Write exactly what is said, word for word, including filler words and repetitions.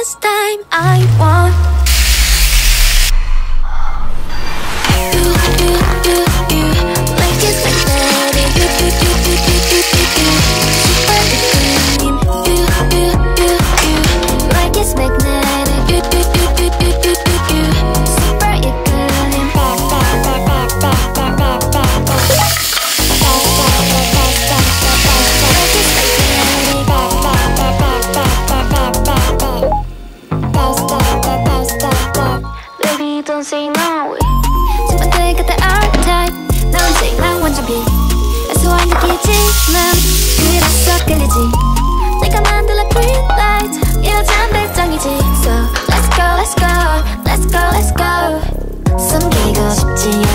this time I want you, you, you, you. Like it's magnetic. You, you, you, you, you, you, you, you. Super dream. You, you, you, you. Like it's magnetic. You, you, you, you, you, you, you, you. Super you gleam. Back, back, back, back, back, back, back, back. Like it's magnetic. Back, back, back, back, back, back, back, back. Bounce, stop, stop, bounce, stop, stop. Baby, don't say no. 친구들 같아 all time. 나 혼자만 완전 비. 애소한 느끼지만 그래서 끌리지. 내가 만들어 green light. 이 여잔 별장이지. So let's go, let's go, let's go, let's go. 숨기고 싶지